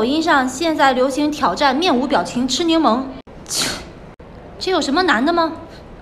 抖音上现在流行挑战面无表情吃柠檬，这有什么难的吗？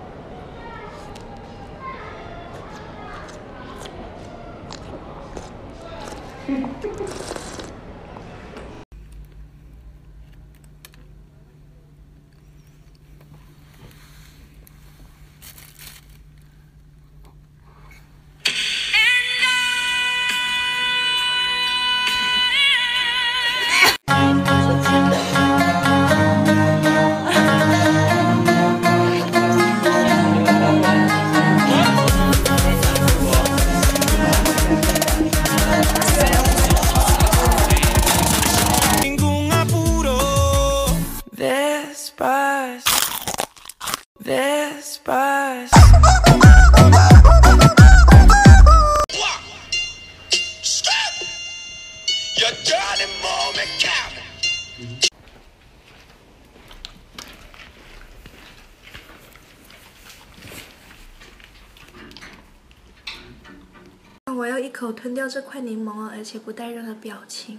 我要一口吞掉这块柠檬而且不带任何表情。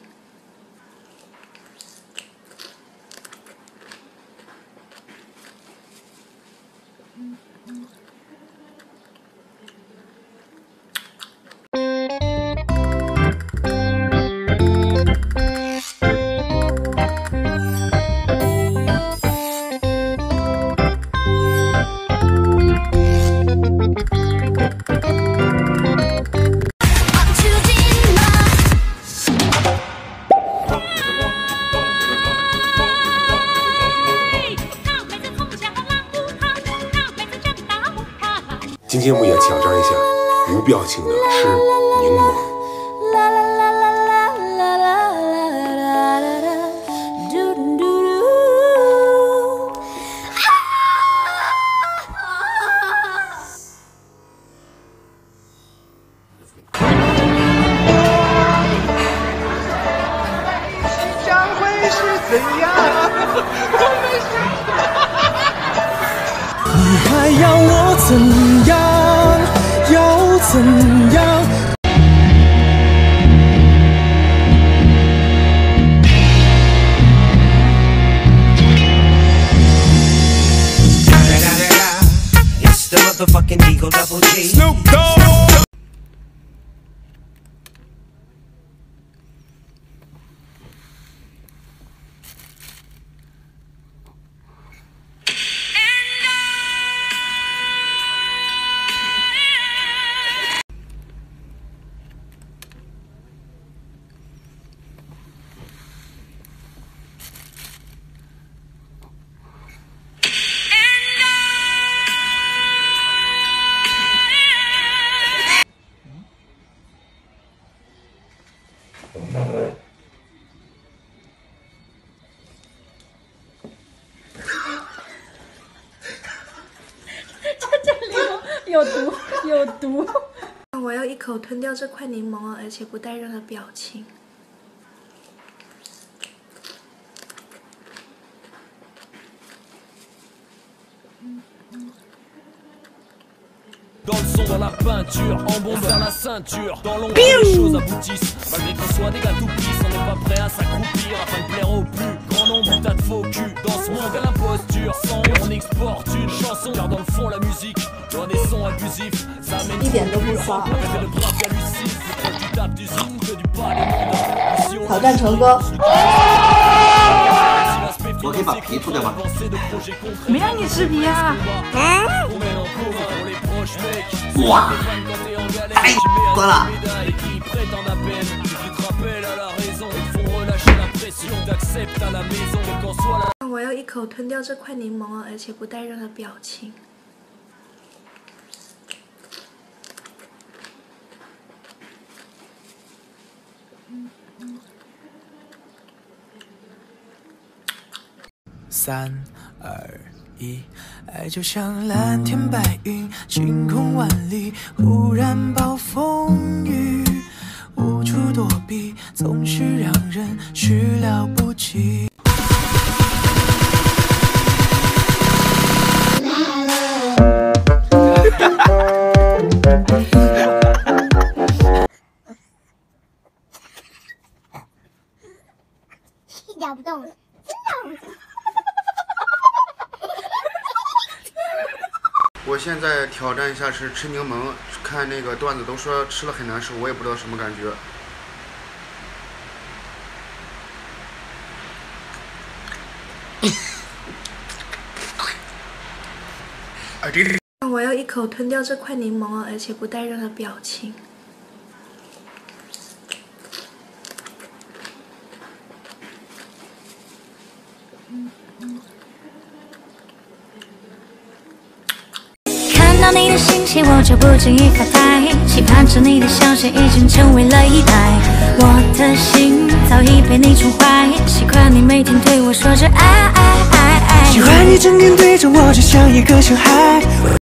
今天我们也挑战一下无表情的吃柠檬。 将会是怎样？你还要我怎样？要怎样？ 有毒，有毒！ 我要一口吞掉这块柠檬而且不带任何表情。 Dans le son, dans la peinture, en bombe vers la ceinture. Dans l'ombre, les choses aboutissent. Malgré qu'on soit des gars tout pisses, on n'est pas prêt à s'accroupir afin de plaire au plus grand nombre. Tas de faux cul dans ce monde à l'imposture. Sans honte, on exporte une chanson. Car dans le fond, la musique, loin des sons abusifs, ça amène trop plus. Arrêtez le graphe à Lucie. C'est trop du tap, du zoom, que du pas des mondes. 挑战成功。 我可以把皮吐掉吗？ 没让你吃皮啊！ 哇，太多了！ 我要一口吞掉这块柠檬而且不带任何表情。 3、2、1，爱就像蓝天白云，晴空万里，忽然暴风雨，无处躲避，总是让人始料不及。 动。 我现在挑战一下是吃柠檬，看那个段子都说吃了很难受，我也不知道什么感觉。 我要一口吞掉这块柠檬哦，而且不带任何表情。 看到你的信息，我就不经意发呆，期盼着你的消息已经成为了一代。我的心早已被你宠坏，习惯你每天对我说着爱爱爱爱。 喜欢你整天对着我就像一个小孩。